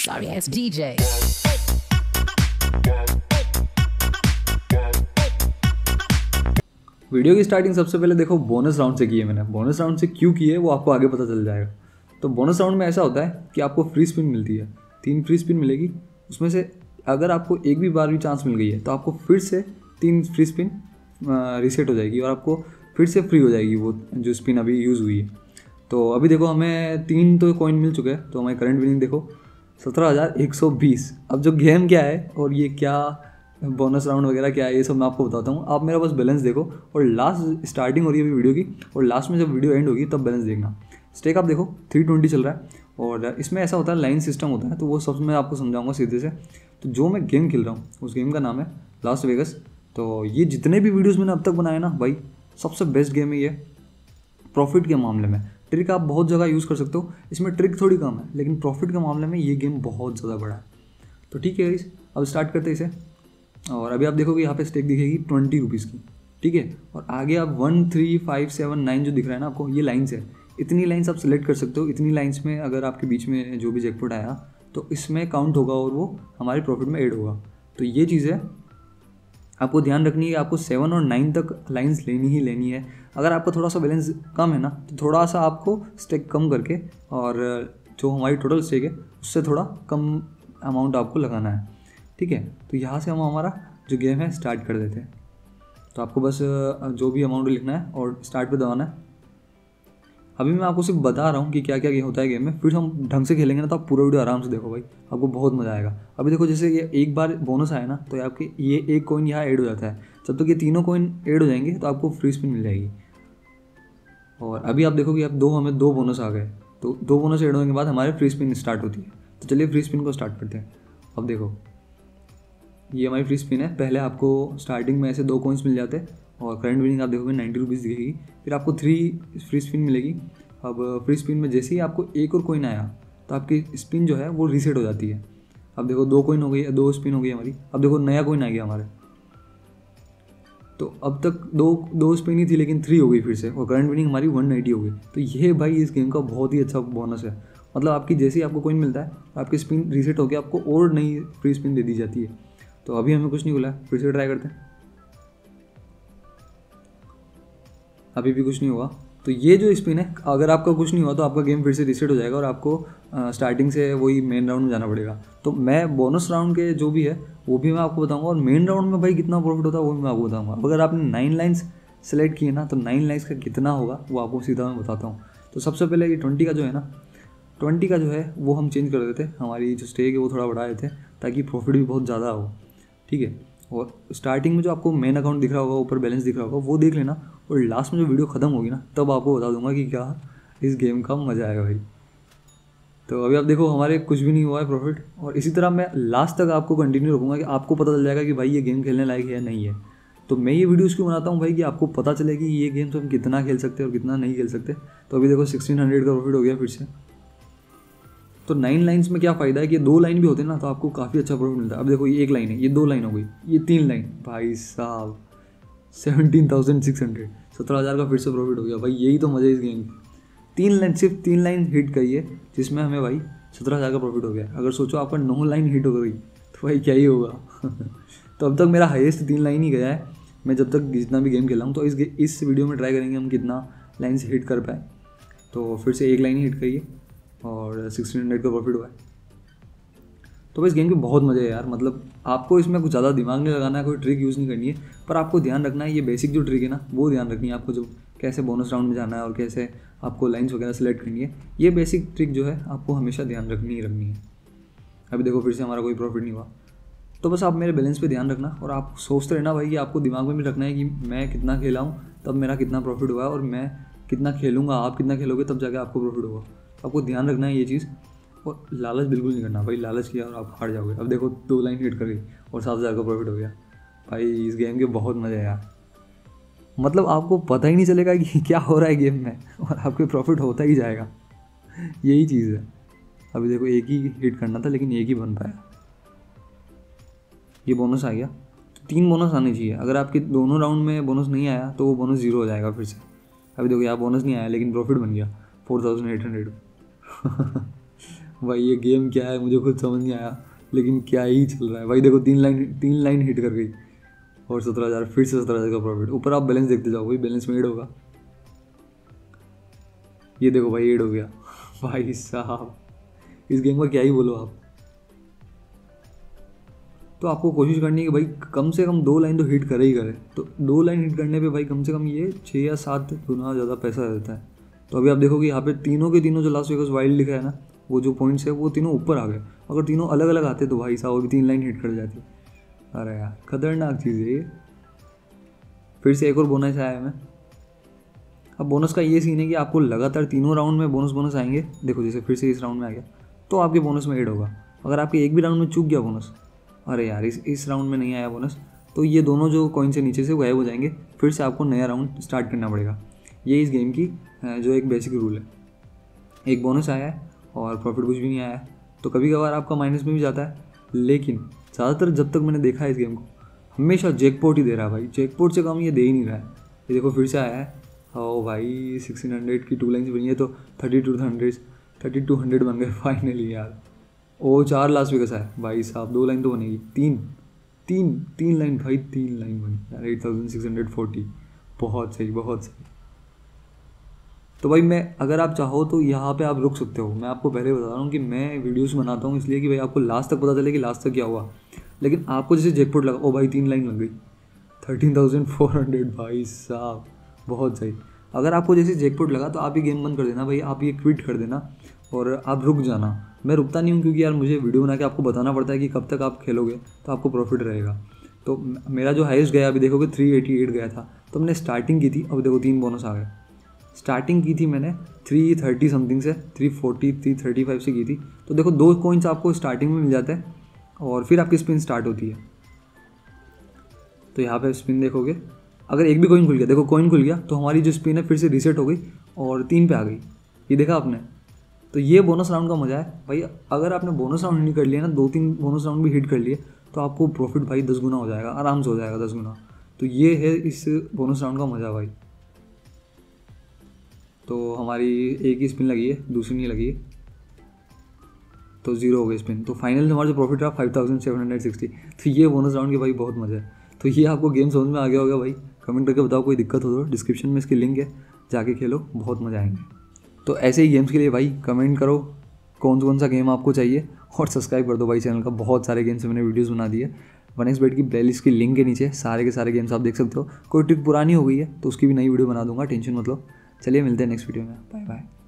Sorry ass DJ. Video की starting सबसे पहले देखो बोनस राउंड से की है मैंने। बोनस राउंड से क्यों की है वो आपको आगे पता चल जाएगा। तो बोनस राउंड में ऐसा होता है कि आपको फ्री स्पिन मिलती है, 3 फ्री स्पिन मिलेगी। उसमें से अगर आपको एक भी बार भी चांस मिल गई है तो आपको फिर से 3 फ्री स्पिन रीसेट हो जाएगी और आपको फिर से फ्री हो जाएगी वो जो स्पिन अभी यूज़ हुई है। तो अभी देखो हमें 3 तो कॉइन मिल चुके हैं। तो हमारी करंट विनिंग देखो 17,120। अब जो गेम क्या है और ये क्या बोनस राउंड वगैरह क्या है ये सब मैं आपको बताता हूँ। आप मेरा बस बैलेंस देखो और लास्ट स्टार्टिंग हो रही है अभी वीडियो की और लास्ट में जब वीडियो एंड होगी तब बैलेंस देखना। स्टेक आप देखो 320 चल रहा है और इसमें ऐसा होता है लाइन सिस्टम होता है। तो वो सब मैं आपको समझाऊंगा सीधे से। तो जो मैं गेम खेल रहा हूँ उस गेम का नाम है लास वेगस। तो ये जितने भी वीडियोज़ मैंने अब तक बनाए ना भाई, सबसे बेस्ट गेम है ये प्रॉफिट के मामले में। ट्रिक आप बहुत जगह यूज़ कर सकते हो, इसमें ट्रिक थोड़ी कम है, लेकिन प्रॉफिट के मामले में ये गेम बहुत ज़्यादा बड़ा है। तो ठीक है गाइस, अब स्टार्ट करते हैं इसे। और अभी आप देखोगे यहाँ पे स्टेक दिखेगी 20 रुपीज़ की, ठीक है। और आगे आप 1, 3, 5, 7, 9 जो दिख रहा है ना आपको, ये लाइन्स है। इतनी लाइन्स आप सेलेक्ट कर सकते हो। इतनी लाइन्स में अगर आपके बीच में जो भी जैकपॉट आया तो इसमें काउंट होगा और वो हमारे प्रॉफिट में ऐड होगा। तो ये चीज़ है, आपको ध्यान रखनी है। आपको 7 और 9 तक लाइन्स लेनी ही लेनी है। अगर आपका थोड़ा सा बैलेंस कम है ना तो थोड़ा सा आपको स्टेक कम करके और जो हमारी टोटल स्टेक है उससे थोड़ा कम अमाउंट आपको लगाना है, ठीक है। तो यहाँ से हम हमारा जो गेम है स्टार्ट कर देते हैं। तो आपको बस जो भी अमाउंट लिखना है और स्टार्ट पे दबाना है। अभी मैं आपको सिर्फ बता रहा हूँ कि क्या क्या होता है गेम में, फिर हम ढंग से खेलेंगे ना तो आप पूरा वीडियो आराम से देखो भाई, आपको बहुत मज़ा आएगा। अभी देखो जैसे ये एक बार बोनस आया ना तो आपके ये एक कॉइन यहाँ ऐड हो जाता है। जब तक ये तीनों कॉइन ऐड हो जाएंगे तो आपको फ्री स्पिन मिल जाएगी। और अभी आप देखोगे अब हमें 2 बोनस आ गए। तो 2 बोनस ऐड होने के बाद हमारे फ्री स्पिन स्टार्ट होती है। तो चलिए फ्री स्पिन को स्टार्ट करते हैं। अब देखो ये हमारी फ्री स्पिन है। पहले आपको स्टार्टिंग में ऐसे 2 कॉइन्स मिल जाते हैं और करंट विनिंग आप देखोगे 90 रुपीज़ दिखेगी। फिर आपको 3 फ्री स्पिन मिलेगी। अब फ्री स्पिन में जैसे ही आपको एक और कॉइन आया तो आपकी स्पिन जो है वो रीसेट हो जाती है। अब देखो 2 कॉइन हो गई, 2 स्पिन हो गई हमारी। अब देखो नया कॉइन आ गया हमारे। तो अब तक 2 स्पिन ही थी लेकिन 3 हो गई फिर से और करंट विनिंग हमारी 190 हो गई। तो ये भाई इस गेम का बहुत ही अच्छा बोनस है। मतलब आपकी जैसे ही आपको कॉइन मिलता है आपकी स्पिन रीसेट होकर आपको और नई फ्री स्पिन दे दी जाती है। तो अभी हमें कुछ नहीं मिला है, फिर से ट्राई करते हैं। अभी भी कुछ नहीं हुआ। तो ये जो स्पिन है, अगर आपका कुछ नहीं हुआ तो आपका गेम फिर से रीसेट हो जाएगा और आपको स्टार्टिंग से वही मेन राउंड में जाना पड़ेगा। तो मैं बोनस राउंड के जो भी है वो भी मैं आपको बताऊंगा और मेन राउंड में भाई कितना प्रॉफिट होता है वो भी मैं आपको बताऊंगा। अगर आपने 9 लाइन्स सेलेक्ट किए ना तो 9 लाइन्स का कितना होगा वो आपको सीधा मैं बताता हूँ। तो सबसे पहले ये 20 का जो है ना, 20 का जो है वो हम चेंज कर देते। हमारी जो स्टेक है वो थोड़ा बढ़ा देते ताकि प्रॉफिट भी बहुत ज़्यादा हो, ठीक है। और स्टार्टिंग में जो आपको मेन अकाउंट दिख रहा होगा, ऊपर बैलेंस दिख रहा होगा, वो देख लेना। और लास्ट में जो वीडियो ख़त्म होगी ना तब आपको बता दूंगा कि क्या इस गेम का मज़ा आएगा भाई। तो अभी आप देखो हमारे कुछ भी नहीं हुआ है प्रॉफिट। और इसी तरह मैं लास्ट तक आपको कंटिन्यू रखूँगा कि आपको पता चल जाएगा कि भाई ये गेम खेलने लायक है या नहीं है। तो मैं ये वीडियोज़ क्यों बनाता हूँ भाई कि आपको पता चले कि ये गेम तो हम कितना खेल सकते हैं और कितना नहीं खेल सकते। तो अभी देखो 1600 का प्रॉफिट हो गया फिर से। तो 9 लाइन्स में क्या फ़ायदा है कि 2 लाइन भी होते हैं ना तो आपको काफ़ी अच्छा प्रॉफिट मिलता है। अब देखो ये 1 लाइन है, ये 2 लाइन हो गई, ये 3 लाइन, भाई साहब 17,600, 17,000 का फिर से प्रॉफिट हो गया भाई। यही तो मज़ा है इस गेम की। 3 लाइन, सिर्फ 3 लाइन हिट करिए जिसमें हमें भाई 17,000 का प्रॉफिट हो गया। अगर सोचो आपका 9 लाइन हिट हो गई तो भाई क्या ही होगा। तो अब तक मेरा हाईएस्ट 3 लाइन ही गया है मैं जब तक जितना भी गेम खेला हूँ। तो इस वीडियो में ट्राई करेंगे हम कितना लाइन से हिट कर पाए। तो फिर से 1 लाइन ही हिट करिए और 1600 का प्रॉफिट हुआ है। तो भाई इस गेम के बहुत मज़े है यार। मतलब आपको इसमें कुछ ज़्यादा दिमाग नहीं लगाना है, कोई ट्रिक यूज़ नहीं करनी है, पर आपको ध्यान रखना है ये बेसिक जो ट्रिक है ना वो ध्यान रखनी है आपको, जो कैसे बोनस राउंड में जाना है और कैसे आपको लाइन्स वगैरह सेलेक्ट करनी है। ये बेसिक ट्रिक जो है आपको हमेशा ध्यान रखनी है। अभी देखो फिर से हमारा कोई प्रॉफिट नहीं हुआ। तो बस आप मेरे बैलेंस पे ध्यान रखना और आप सोचते रहना भाई कि आपको दिमाग में भी रखना है कि मैं कितना खेला हूँ तब मेरा कितना प्रॉफिट हुआ है और मैं कितना खेलूँगा, आप कितना खेलोगे तब जाके आपको प्रॉफिट होगा। आपको ध्यान रखना है ये चीज़ और लालच बिल्कुल नहीं करना भाई। लालच किया और आप हार जाओगे। अब देखो 2 लाइन हिट कर गई और 7,000 का प्रॉफिट हो गया भाई। इस गेम के बहुत मज़े है यार। मतलब आपको पता ही नहीं चलेगा कि क्या हो रहा है गेम में और आपके प्रॉफिट होता ही जाएगा। यही चीज़ है। अभी देखो एक ही हिट करना था लेकिन एक ही बन पाया। ये बोनस आ गया। तो 3 बोनस आने चाहिए। अगर आपके दोनों राउंड में बोनस नहीं आया तो वो बोनस 0 हो जाएगा फिर से। अभी देखो यहाँ बोनस नहीं आया लेकिन प्रॉफिट बन गया 4,800। भाई ये गेम क्या है मुझे खुद समझ नहीं आया, लेकिन क्या ही चल रहा है भाई। देखो 3 लाइन हिट कर गई और 17,000, फिर से 17,000 का प्रॉफिट। ऊपर आप बैलेंस देखते जाओ भाई, बैलेंस में ऐड होगा। ये देखो भाई ऐड हो गया भाई साहब, इस गेम का क्या ही बोलो आप। तो आपको कोशिश करनी है कि भाई कम से कम 2 लाइन तो हिट करे ही करे। तो 2 लाइन हिट करने पे भाई कम से कम ये 6 या 7 गुना ज़्यादा पैसा देता है। तो अभी आप देखोगे यहाँ पे तीनों के तीनों जो लास वेगास वाइल्ड लिखा है ना, वो जो पॉइंट्स है वो तीनों ऊपर आ गए। अगर तीनों अलग अलग आते तो भाई साहब अभी 3 लाइन हिट कर जाती। अरे यार खतरनाक चीज़ है ये। फिर से एक और बोनस आया है हमें। अब बोनस का ये सीन है कि आपको लगातार तीनों राउंड में बोनस आएंगे। देखो जैसे फिर से इस राउंड में आ गया तो आपके बोनस में ऐड होगा। अगर आपके एक भी राउंड में चूक गया बोनस, अरे यार इस राउंड में नहीं आया बोनस, तो ये दोनों जो कॉइन से नीचे से गायब हो जाएंगे। फिर से आपको नया राउंड स्टार्ट करना पड़ेगा। ये इस गेम की जो एक बेसिक रूल है। एक बोनस आया है और प्रॉफिट कुछ भी नहीं आया है, तो कभी कभार आपका माइनस में भी जाता है, लेकिन ज़्यादातर जब तक मैंने देखा है इस गेम को हमेशा जैकपॉट ही दे रहा है भाई। जैकपॉट से कम ये दे ही नहीं रहा है। ये देखो फिर से आया है। ओ भाई 1600 की 2 लाइन्स बनी है तो 3200 बन गए फाइनली यार। ओ 4 लास्ट वेगास है भाई साहब, 2 लाइन तो बनेगी। तीन लाइन भाई, 3 लाइन बनी यार। 8640, बहुत सही बहुत सही। तो भाई मैं अगर आप चाहो तो यहाँ पे आप रुक सकते हो। मैं आपको पहले बता रहा हूँ कि मैं वीडियोस बनाता हूँ इसलिए कि भाई आपको लास्ट तक पता चले कि लास्ट तक क्या हुआ। लेकिन आपको जैसे जैकपॉट लगा, ओ भाई 3 लाइन लग गई 13,400 भाई साहब, बहुत सही। अगर आपको जैसे जैकपॉट लगा तो आप ये गेम बंद कर देना भाई, आप ये क्विट कर देना और आप रुक जाना। मैं रुकता नहीं हूँ क्योंकि यार मुझे वीडियो बना के आपको बताना पड़ता है कि कब तक आप खेलोगे तो आपको प्रॉफिट रहेगा। तो मेरा जो हाईएस्ट गया अभी देखोगे 388 गया था। तो मैंने स्टार्टिंग की थी, अब देखो 3 बोनस आ गए। स्टार्टिंग की थी मैंने 330 समथिंग से, 340 335 से की थी। तो देखो 2 कॉइन्स आपको स्टार्टिंग में मिल जाते हैं और फिर आपकी स्पिन स्टार्ट होती है। तो यहाँ पे स्पिन देखोगे, अगर एक भी कॉइन खुल गया, देखो कॉइन खुल गया तो हमारी जो स्पिन है फिर से रीसेट हो गई और 3 पे आ गई। ये देखा आपने। तो ये बोनस राउंड का मज़ा है भाई। अगर आपने बोनस राउंड नहीं कर लिया ना, 2-3 बोनस राउंड भी हिट कर लिए तो आपको प्रॉफिट भाई 10 गुना हो जाएगा, आराम से हो जाएगा 10 गुना। तो ये है इस बोनस राउंड का मज़ा भाई। तो हमारी एक ही स्पिन लगी है, दूसरी नहीं लगी है, तो 0 हो गई स्पिन। तो फाइनल हमारा जो प्रॉफिट रहा 5760। तो ये बोनस राउंड के भाई बहुत मज़ा है। तो ये आपको गेम समझ में आ गया होगा भाई। कमेंट करके बताओ कोई दिक्कत हो तो, डिस्क्रिप्शन में इसकी लिंक है, जाके खेलो, बहुत मज़ा आएंगे। तो ऐसे ही गेम्स के लिए भाई कमेंट करो कौन सा गेम आपको चाहिए और सब्सक्राइब कर दो भाई चैनल का। बहुत सारे गेम्स मैंने वीडियोस बना दी है। 1xbet की प्लेलिस्ट की लिंक के नीचे सारे के सारे गेम्स आप देख सकते हो। कोई ट्रिक पुरानी हो गई है तो उसकी भी नई वीडियो बना दूंगा, टेंशन मत लो। चलिए मिलते हैं नेक्स्ट वीडियो में, बाय बाय।